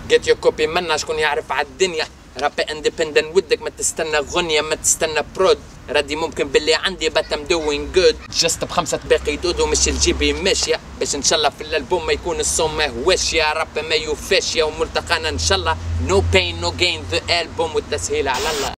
جيت يو كوبي منا شكون يعرف عالدنيا، راب اندبندنت ودك ما تستنى غنية ما تستنى برود، ردي ممكن باللي عندي but I'm doing good. جست ب5 باقي دودو مش الجيبي ماشية، باش ان شاء الله في الالبوم ما يكون الصوم ما هوش يا راب ما يوفاش يا، وملتقانا ان شاء الله no pain no gain the album والتسهيل على الله.